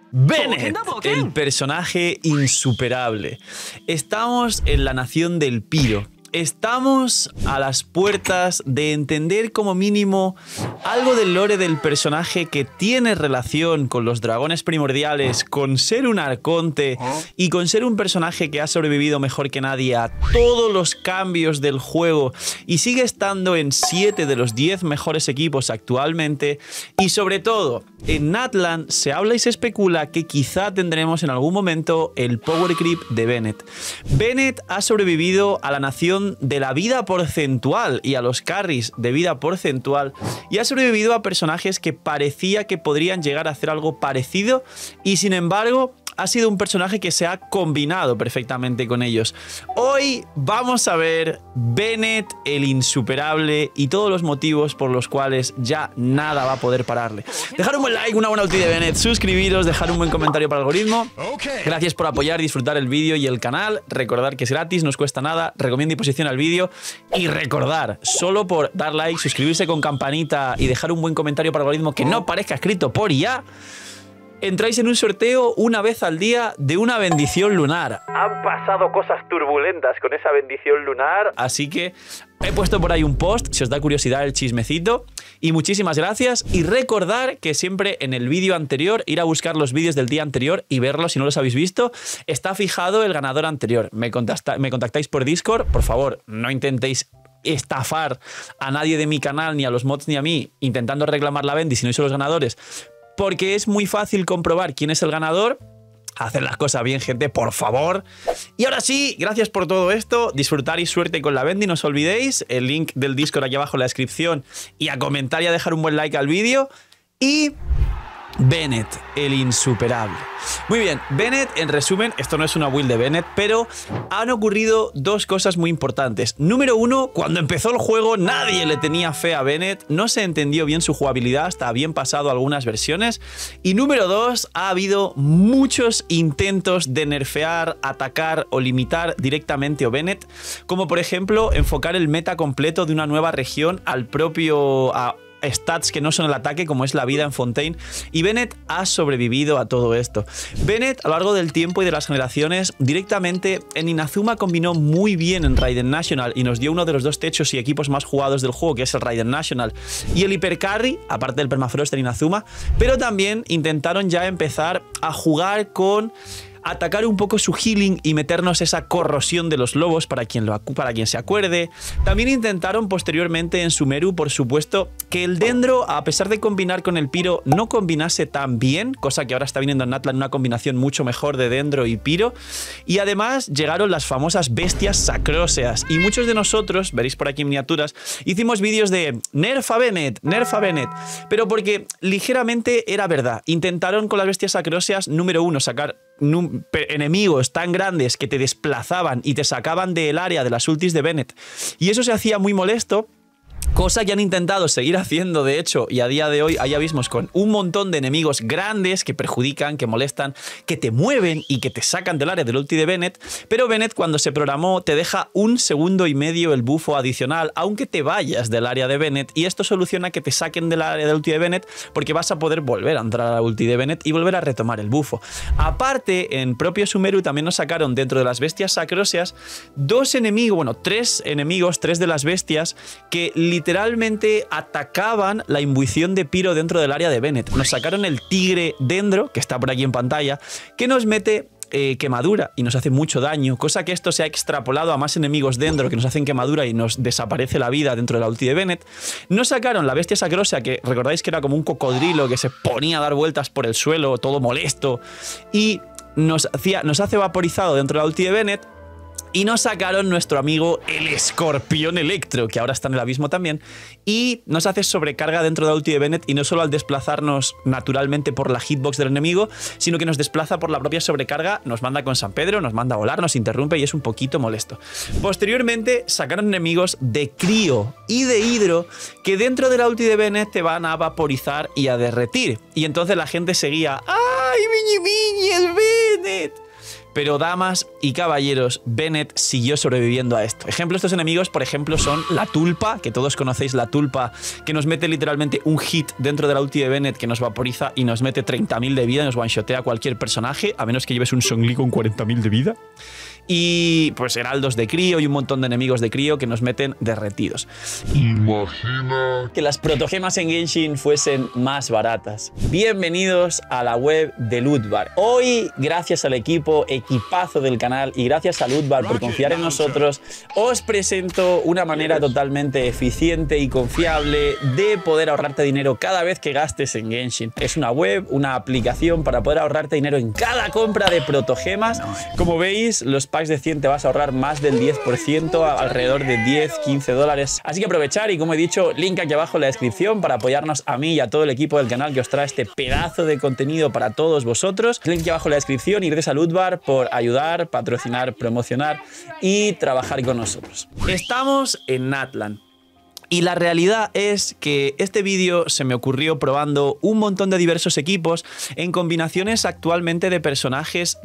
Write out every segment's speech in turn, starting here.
Bennett, el personaje insuperable. Estamos en la nación del Pyro. Estamos a las puertas de entender como mínimo algo del lore del personaje que tiene relación con los dragones primordiales, con ser un arconte y con ser un personaje que ha sobrevivido mejor que nadie a todos los cambios del juego y sigue estando en 7 de los 10 mejores equipos actualmente. Y sobre todo, en Natlan se habla y se especula que quizá tendremos en algún momento el power creep de Bennett. Bennett ha sobrevivido a la nación de la vida porcentual y a los carries de vida porcentual y ha sobrevivido a personajes que parecía que podrían llegar a hacer algo parecido y sin embargo ha sido un personaje que se ha combinado perfectamente con ellos. Hoy vamos a ver Bennett el insuperable y todos los motivos por los cuales ya nada va a poder pararle. Dejar un buen like, una buena ulti de Bennett, suscribiros, dejar un buen comentario para el algoritmo. Gracias por apoyar, disfrutar el vídeo y el canal. Recordar que es gratis, no os cuesta nada. Recomiendo y posiciona el vídeo. Y recordar, solo por dar like, suscribirse con campanita y dejar un buen comentario para el algoritmo que no parezca escrito por IA, entráis en un sorteo una vez al día de una bendición lunar. Han pasado cosas turbulentas con esa bendición lunar, así que he puesto por ahí un post, si os da curiosidad el chismecito. Y muchísimas gracias. Y recordar que siempre en el vídeo anterior, ir a buscar los vídeos del día anterior y verlos si no los habéis visto, está fijado el ganador anterior. Me contactáis por Discord, por favor, no intentéis estafar a nadie de mi canal, ni a los mods ni a mí, intentando reclamar la bendi si no sois los ganadores, porque es muy fácil comprobar quién es el ganador. Hacer las cosas bien, gente, por favor. Y ahora sí, gracias por todo esto. Disfrutar y suerte con la bendi, no os olvidéis. El link del Discord aquí abajo en la descripción. Y a comentar y a dejar un buen like al vídeo. Y Bennett, el insuperable. Muy bien, Bennett, en resumen, esto no es una build de Bennett, pero han ocurrido dos cosas muy importantes. Número uno, cuando empezó el juego nadie le tenía fe a Bennett, no se entendió bien su jugabilidad hasta bien pasado algunas versiones. Y número dos, ha habido muchos intentos de nerfear, atacar o limitar directamente a Bennett, como por ejemplo enfocar el meta completo de una nueva región al propio stats que no son el ataque, como es la vida en Fontaine, y Bennett ha sobrevivido a todo esto. Bennett, a lo largo del tiempo y de las generaciones, directamente en Inazuma combinó muy bien en Raiden National y nos dio uno de los dos techos y equipos más jugados del juego, que es el Raiden National, y el Hypercarry, aparte del Permafrost en Inazuma, pero también intentaron ya empezar a jugar con atacar un poco su healing y meternos esa corrosión de los lobos para quien se acuerde. También intentaron posteriormente en Sumeru, por supuesto, que el Dendro, a pesar de combinar con el Pyro, no combinase tan bien, cosa que ahora está viniendo en Natlan una combinación mucho mejor de Dendro y Pyro. Y además llegaron las famosas bestias sacróseas. Y muchos de nosotros, veréis por aquí en miniaturas, hicimos vídeos de nerf a Bennett, pero porque ligeramente era verdad. Intentaron con las bestias sacróseas, número uno, sacar enemigos tan grandes que te desplazaban y te sacaban del área de las ultis de Bennett, y eso se hacía muy molesto, cosa que han intentado seguir haciendo de hecho, y a día de hoy hay abismos con un montón de enemigos grandes que perjudican, que molestan, que te mueven y que te sacan del área del ulti de Bennett. Pero Bennett, cuando se programó, te deja 1,5 segundos el bufo adicional aunque te vayas del área de Bennett, y esto soluciona que te saquen del área del ulti de Bennett, porque vas a poder volver a entrar a la ulti de Bennett y volver a retomar el bufo. Aparte, en propio Sumeru también nos sacaron dentro de las bestias sacróseas tres enemigos, tres de las bestias que literalmente atacaban la imbuición de Pyro dentro del área de Bennett. Nos sacaron el tigre Dendro, que está por aquí en pantalla, que nos mete quemadura y nos hace mucho daño, cosa que esto se ha extrapolado a más enemigos Dendro que nos hacen quemadura y nos desaparece la vida dentro de la ulti de Bennett. Nos sacaron la bestia sacrósea, que recordáis que era como un cocodrilo que se ponía a dar vueltas por el suelo, todo molesto, y nos hace vaporizado dentro de la ulti de Bennett. Y nos sacaron nuestro amigo el escorpión electro, que ahora está en el abismo también, y nos hace sobrecarga dentro de la ulti de Bennett, y no solo al desplazarnos naturalmente por la hitbox del enemigo, sino que nos desplaza por la propia sobrecarga, nos manda con San Pedro, nos manda a volar, nos interrumpe y es un poquito molesto. Posteriormente sacaron enemigos de Crío y de Hidro, que dentro de la ulti de Bennett te van a vaporizar y a derretir, y entonces la gente seguía ¡ay, Miñi, es Bennett! Pero damas y caballeros, Bennett siguió sobreviviendo a esto. Ejemplos de estos enemigos, por ejemplo, son la tulpa, que todos conocéis la tulpa, que nos mete literalmente un hit dentro de la ulti de Bennett que nos vaporiza y nos mete 30.000 de vida y nos one-shotea a cualquier personaje, a menos que lleves un Zhongli con 40.000 de vida. Y pues heraldos de crío y un montón de enemigos de crío que nos meten derretidos. Imagina que las protogemas en Genshin fuesen más baratas. Bienvenidos a la web de Lootbar. Hoy, gracias al equipazo del canal y gracias a Lootbar por confiar en nosotros, os presento una manera totalmente eficiente y confiable de poder ahorrarte dinero cada vez que gastes en Genshin. Es una web, una aplicación para poder ahorrarte dinero en cada compra de protogemas. Como veis, los packs de 100 te vas a ahorrar más del 10%, alrededor de 10-15 dólares. Así que aprovechar y, como he dicho, link aquí abajo en la descripción para apoyarnos a mí y a todo el equipo del canal que os trae este pedazo de contenido para todos vosotros. Link aquí abajo en la descripción y gracias a Lootbar por ayudar, patrocinar, promocionar y trabajar con nosotros. Estamos en Natlan. Y la realidad es que este vídeo se me ocurrió probando un montón de diversos equipos en combinaciones actualmente de personajes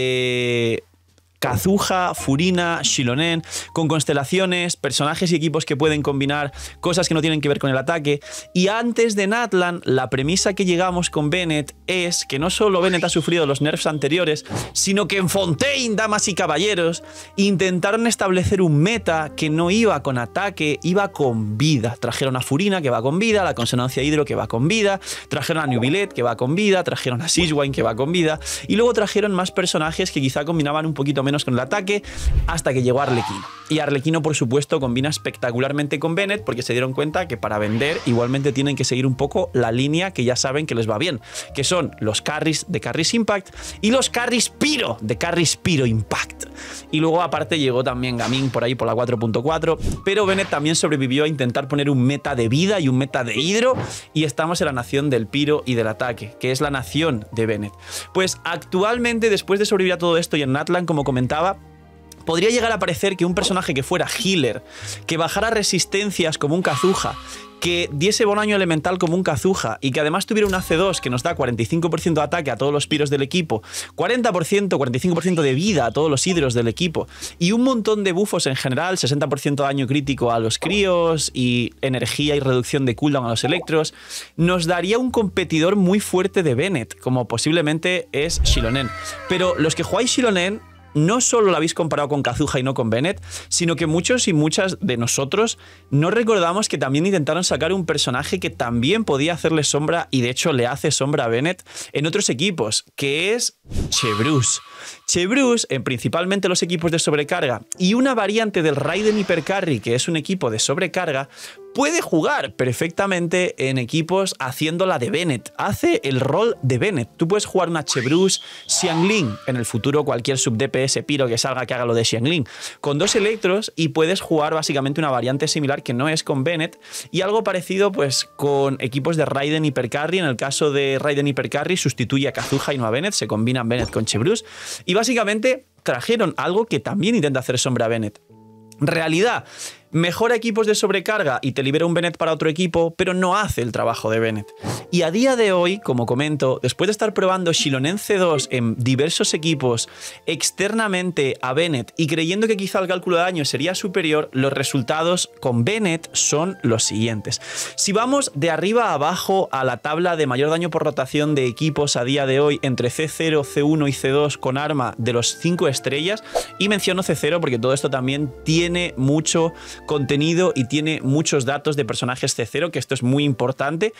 de Kazuha, Furina, Xilonen, con constelaciones, personajes y equipos que pueden combinar cosas que no tienen que ver con el ataque. Y antes de Natlan, la premisa que llegamos con Bennett es que no solo Bennett ha sufrido los nerfs anteriores, sino que en Fontaine, damas y caballeros, intentaron establecer un meta que no iba con ataque, iba con vida. Trajeron a Furina, que va con vida, la consonancia hidro, que va con vida, trajeron a Neuvillette, que va con vida, trajeron a Sigewinne, que va con vida, y luego trajeron más personajes que quizá combinaban un poquito menos con el ataque, hasta que llegó Arlequino. Y Arlequino, por supuesto, combina espectacularmente con Bennett porque se dieron cuenta que para vender igualmente tienen que seguir un poco la línea que ya saben que les va bien, que son los carries de Carries Impact y los carries Pyro de Carries Pyro Impact. Y luego aparte llegó también Gaming por ahí por la 4.4, pero Bennett también sobrevivió a intentar poner un meta de vida y un meta de hidro, y estamos en la nación del Pyro y del ataque, que es la nación de Bennett. Pues actualmente, después de sobrevivir a todo esto y en Natlan, como comentaba, podría llegar a parecer que un personaje que fuera healer, que bajara resistencias como un Kazuha, que diese bonaño elemental como un Kazuha y que además tuviera un AC2 que nos da 45% de ataque a todos los piros del equipo, 40%, 45% de vida a todos los hidros del equipo y un montón de buffos en general, 60% de daño crítico a los críos y energía y reducción de cooldown a los electros, nos daría un competidor muy fuerte de Bennett, como posiblemente es Xilonen. Pero los que jugáis Xilonen no solo lo habéis comparado con Kazuha y no con Bennett, sino que muchos y muchas de nosotros no recordamos que también intentaron sacar un personaje que también podía hacerle sombra, y de hecho le hace sombra a Bennett en otros equipos, que es Chevreuse. Chevreuse, en principalmente los equipos de sobrecarga y una variante del Raiden Hypercarry, que es un equipo de sobrecarga, puede jugar perfectamente en equipos haciendo la de Bennett. Hace el rol de Bennett. Tú puedes jugar una Chevreuse Xiangling, en el futuro cualquier sub-DPS piro que salga que haga lo de Xiangling, con 2 electros, y puedes jugar básicamente una variante similar que no es con Bennett, y algo parecido pues con equipos de Raiden Hypercarry. En el caso de Raiden Hypercarry sustituye a Kazuha y no a Bennett, se combinan Bennett con Chevreuse, y básicamente trajeron algo que también intenta hacer sombra a Bennett. Realidad, mejora equipos de sobrecarga y te libera un Bennett para otro equipo, pero no hace el trabajo de Bennett. Y a día de hoy, como comento, después de estar probando Xilonen C2 en diversos equipos externamente a Bennett y creyendo que quizá el cálculo de daño sería superior, los resultados con Bennett son los siguientes. Si vamos de arriba a abajo a la tabla de mayor daño por rotación de equipos a día de hoy entre C0, C1 y C2 con arma de los 5 estrellas, y menciono C0 porque todo esto también tiene mucho contenido y tiene muchos datos de personajes C0, que esto es muy importante.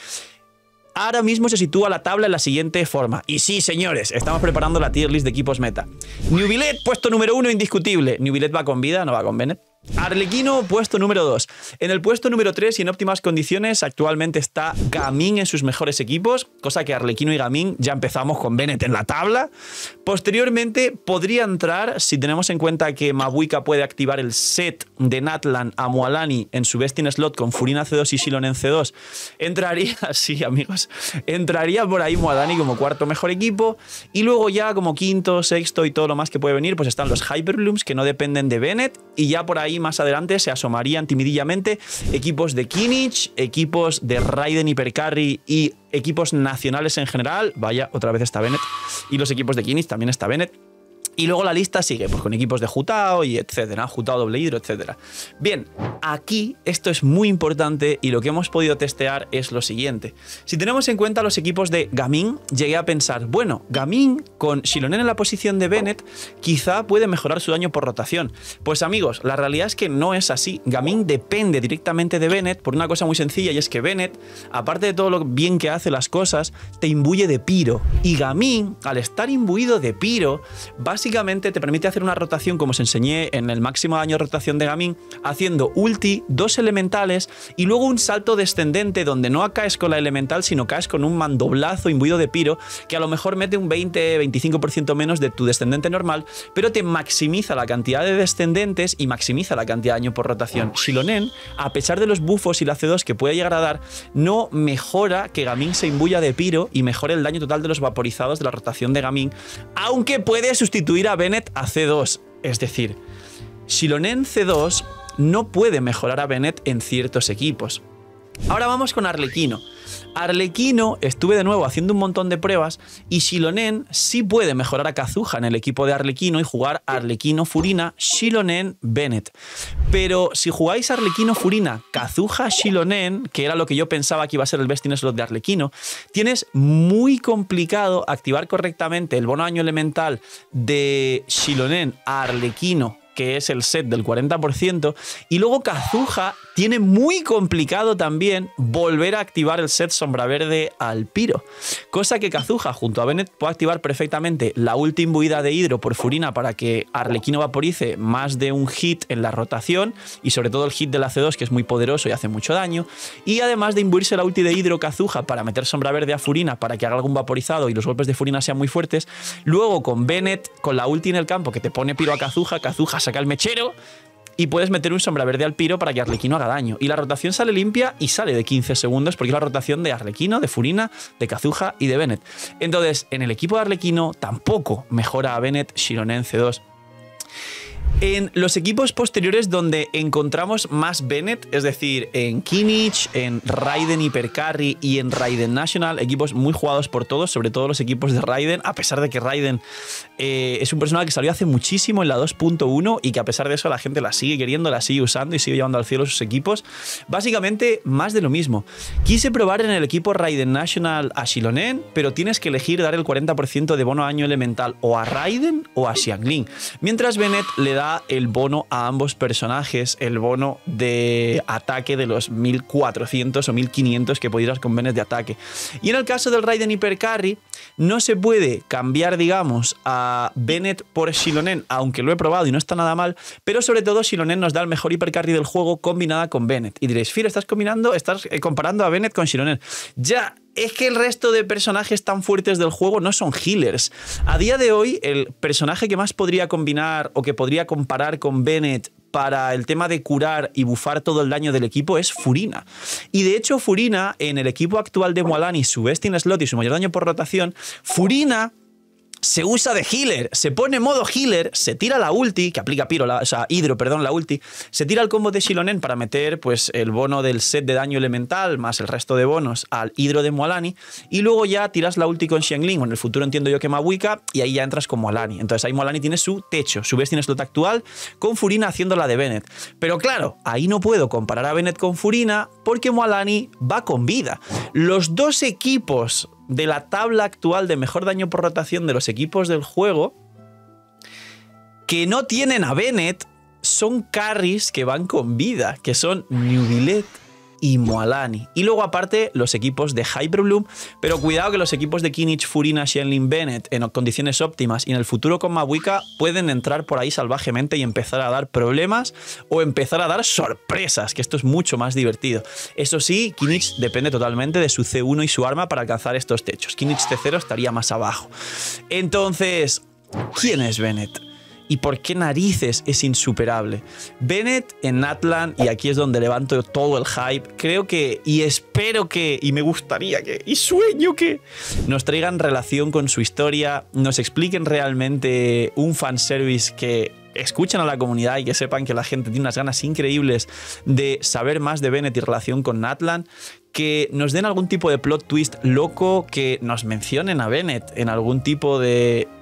Ahora mismo se sitúa la tabla en la siguiente forma. Y sí, señores, estamos preparando la tier list de equipos meta. Neuvillette, puesto número 1 indiscutible. Neuvillette va con vida, no va con Bennett. Arlequino, puesto número 2. En el puesto número 3 y en óptimas condiciones actualmente está Gaming en sus mejores equipos, cosa que Arlequino y Gaming ya empezamos con Bennett en la tabla. Posteriormente podría entrar, si tenemos en cuenta que Mabuika puede activar el set de Natlan a Mualani en su best in slot con Furina C2 y Xilonen C2, entraría, sí amigos, entraría por ahí Mualani como cuarto mejor equipo, y luego ya como quinto, sexto y todo lo más que puede venir, pues están los Hyperblooms, que no dependen de Bennett, y ya por ahí más adelante se asomarían timidillamente equipos de Kinnich, equipos de Raiden Hypercarry y equipos nacionales en general. Vaya, otra vez está Bennett. Y los equipos de Kinnich también está Bennett. Y luego la lista sigue pues, con equipos de Jutao y etcétera, Jutao doble hidro, etcétera. Bien, aquí esto es muy importante y lo que hemos podido testear es lo siguiente. Si tenemos en cuenta los equipos de Gaming, llegué a pensar, bueno, Gaming con Xilonen en la posición de Bennett quizá puede mejorar su daño por rotación. Pues amigos, la realidad es que no es así. Gaming depende directamente de Bennett por una cosa muy sencilla y es que Bennett, aparte de todo lo bien que hace las cosas, te imbuye de Pyro. Y Gaming, al estar imbuido de Pyro, básicamente te permite hacer una rotación como os enseñé en el máximo daño de rotación de Gaming, haciendo ulti, 2 elementales y luego un salto descendente donde no caes con la elemental sino caes con un mandoblazo imbuido de Pyro que a lo mejor mete un 20-25% menos de tu descendente normal, pero te maximiza la cantidad de descendentes y maximiza la cantidad de daño por rotación. Xilonen, a pesar de los buffos y la C2 que puede llegar a dar, no mejora que Gaming se imbuya de Pyro y mejore el daño total de los vaporizados de la rotación de Gaming, aunque puede sustituir a Bennett a C2. Es decir, Xilonen C2 no puede mejorar a Bennett en ciertos equipos. Ahora vamos con Arlequino. Arlequino, estuve de nuevo haciendo un montón de pruebas y Xilonen sí puede mejorar a Kazuha en el equipo de Arlequino y jugar Arlequino Furina, Xilonen Bennett. Pero si jugáis Arlequino Furina, Kazuha Xilonen, que era lo que yo pensaba que iba a ser el best in slot de Arlequino, tienes muy complicado activar correctamente el bono daño elemental de Xilonen a Arlequino, que es el set del 40%, y luego Kazuha tiene muy complicado también volver a activar el set Sombra Verde al Pyro, cosa que Kazuha junto a Bennett puede activar perfectamente la ulti imbuida de hidro por Furina para que Arlequino vaporice más de un hit en la rotación y sobre todo el hit de la C2 que es muy poderoso y hace mucho daño, y además de imbuirse la ulti de hidro Kazuha para meter Sombra Verde a Furina para que haga algún vaporizado y los golpes de Furina sean muy fuertes, luego con Bennett con la ulti en el campo que te pone Pyro a Kazuha, Kazuha saca el mechero y puedes meter un Sombra Verde al Pyro para que Arlequino haga daño. Y la rotación sale limpia y sale de 15 segundos porque es la rotación de Arlequino, de Furina, de Kazuha y de Bennett. Entonces, en el equipo de Arlequino tampoco mejora a Bennett Xilonen C2. En los equipos posteriores donde encontramos más Bennett, es decir, en Kimmich, en Raiden Hypercarry y en Raiden National, equipos muy jugados por todos, sobre todo los equipos de Raiden, a pesar de que Raiden es un personaje que salió hace muchísimo en la 2.1 y que a pesar de eso la gente la sigue queriendo, la sigue usando y sigue llevando al cielo sus equipos. Básicamente, más de lo mismo. Quise probar en el equipo Raiden National a Xilonen, pero tienes que elegir dar el 40% de bono daño elemental o a Raiden o a Xiangling, mientras Bennett le da el bono a ambos personajes, el bono de ataque de los 1400 o 1500 que podrías con Bennett de ataque. Y en el caso del Raiden Hypercarry, no se puede cambiar, digamos, a Bennett por Xilonen, aunque lo he probado y no está nada mal, pero sobre todo Xilonen nos da el mejor Hypercarry del juego combinada con Bennett. Y diréis, Phil, estás comparando a Bennett con Xilonen. Ya, es que el resto de personajes tan fuertes del juego no son healers. A día de hoy, el personaje que más podría combinar o que podría comparar con Bennett para el tema de curar y bufar todo el daño del equipo es Furina. Y de hecho Furina, en el equipo actual de Mualani, su best in slot y su mayor daño por rotación, Furina se usa de healer, se pone modo healer, se tira la ulti, que aplica Pyro, o sea, hidro, perdón, la ulti, se tira el combo de Xilonen para meter pues el bono del set de daño elemental más el resto de bonos al hidro de Mualani y luego ya tiras la ulti con Xiangling, o en el futuro entiendo yo que Mabuika, y ahí ya entras con Mualani. Entonces ahí Mualani tiene su techo, su best in slot actual con Furina haciendo la de Bennett. Pero claro, ahí no puedo comparar a Bennett con Furina porque Mualani va con vida. Los dos equipos de la tabla actual de mejor daño por rotación de los equipos del juego que no tienen a Bennett son carries que van con vida, que son Neuvillette y Mualani. Y luego aparte los equipos de Hyperbloom, pero cuidado que los equipos de Kimmich, Furina, Xiangling, Bennett en condiciones óptimas y en el futuro con Mabuika pueden entrar por ahí salvajemente y empezar a dar problemas o empezar a dar sorpresas, que esto es mucho más divertido. Eso sí, Kimmich depende totalmente de su C1 y su arma para alcanzar estos techos. Kimmich C0 estaría más abajo. Entonces, ¿quién es Bennett? ¿Y por qué narices es insuperable? Bennett en Natlan, y aquí es donde levanto todo el hype, creo que, y espero que, y me gustaría que, y sueño que nos traigan relación con su historia, nos expliquen realmente un fanservice que escuchen a la comunidad y que sepan que la gente tiene unas ganas increíbles de saber más de Bennett y relación con Natlan, que nos den algún tipo de plot twist loco, que nos mencionen a Bennett en algún tipo de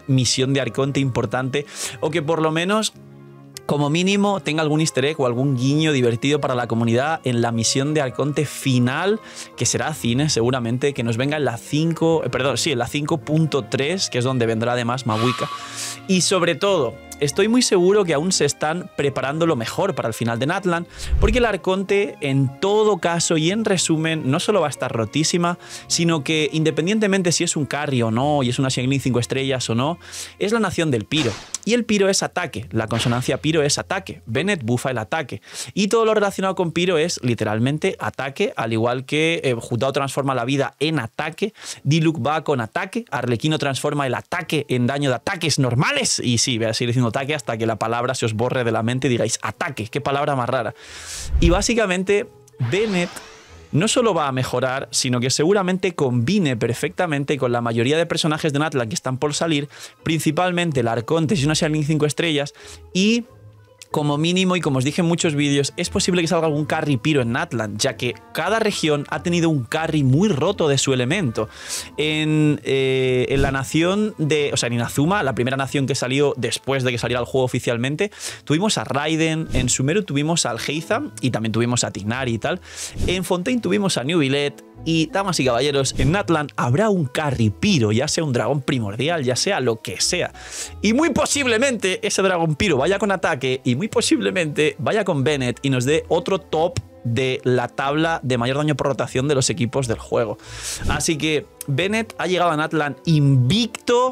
misión de Arconte importante, o que por lo menos, como mínimo, tenga algún easter egg o algún guiño divertido para la comunidad en la misión de Arconte final, que será cine seguramente, que nos venga en la 5, perdón, sí, en la 5.3, que es donde vendrá además Mahuika. Y sobre todo, estoy muy seguro que aún se están preparando lo mejor para el final de Natlan, porque el Arconte, en todo caso y en resumen, no solo va a estar rotísima, sino que independientemente si es un carry o no, y es una Xiangling 5 estrellas o no, es la nación del Piro. Y el Piro es ataque, la consonancia Piro es ataque, Bennett bufa el ataque. Y todo lo relacionado con Piro es literalmente ataque, al igual que Jutao transforma la vida en ataque, Diluc va con ataque, Arlequino transforma el ataque en daño de ataques normales, y sí, voy a seguir diciendo ataque hasta que la palabra se os borre de la mente y digáis ataque, qué palabra más rara. Y básicamente Bennett no solo va a mejorar, sino que seguramente combine perfectamente con la mayoría de personajes de Natlan que están por salir, principalmente el Arconte y una Xiangling 5 estrellas, y como mínimo, y como os dije en muchos vídeos, es posible que salga algún carry Piro en Natlan, ya que cada región ha tenido un carry muy roto de su elemento. En la nación de... O sea, en Inazuma, la primera nación que salió después de que saliera el juego oficialmente, tuvimos a Raiden, en Sumeru tuvimos al Heizam y también tuvimos a Tignari y tal. En Fontaine tuvimos a Neuvillette. Y, damas y caballeros, en Natlan habrá un carry Piro, ya sea un dragón primordial, ya sea lo que sea. Y muy posiblemente ese dragón Piro vaya con ataque y muy posiblemente vaya con Bennett y nos dé otro top de la tabla de mayor daño por rotación de los equipos del juego. Así que Bennett ha llegado a Natlan invicto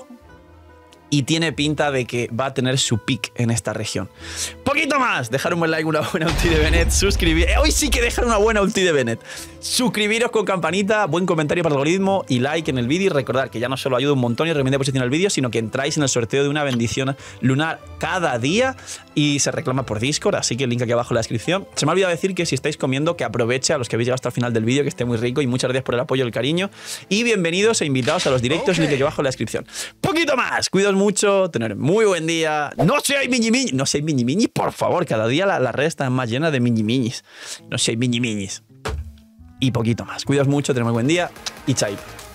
y tiene pinta de que va a tener su pick en esta región. Poquito más, dejar un buen like, una buena ulti de Bennett, suscribir. Hoy sí que dejar una buena ulti de Bennett. Suscribiros con campanita, buen comentario para el algoritmo y like en el vídeo. Y recordad que ya no solo ayuda un montón y recomienda posición al vídeo, sino que entráis en el sorteo de una bendición lunar cada día y se reclama por Discord, así que el link aquí abajo en la descripción. Se me ha olvidado decir que si estáis comiendo, que aproveche a los que habéis llegado hasta el final del vídeo, que esté muy rico, y muchas gracias por el apoyo y el cariño. Y bienvenidos e invitados a los directos, link aquí abajo en la descripción. Poquito más, cuidaos mucho, tener muy buen día. No seáis miñi-miñis, no seáis miñi-miñis, por favor, cada día la red está más llena de miñi-miñis. No seáis miñi-miñis. Y poquito más. Cuidaos mucho, tener muy buen día y chaito.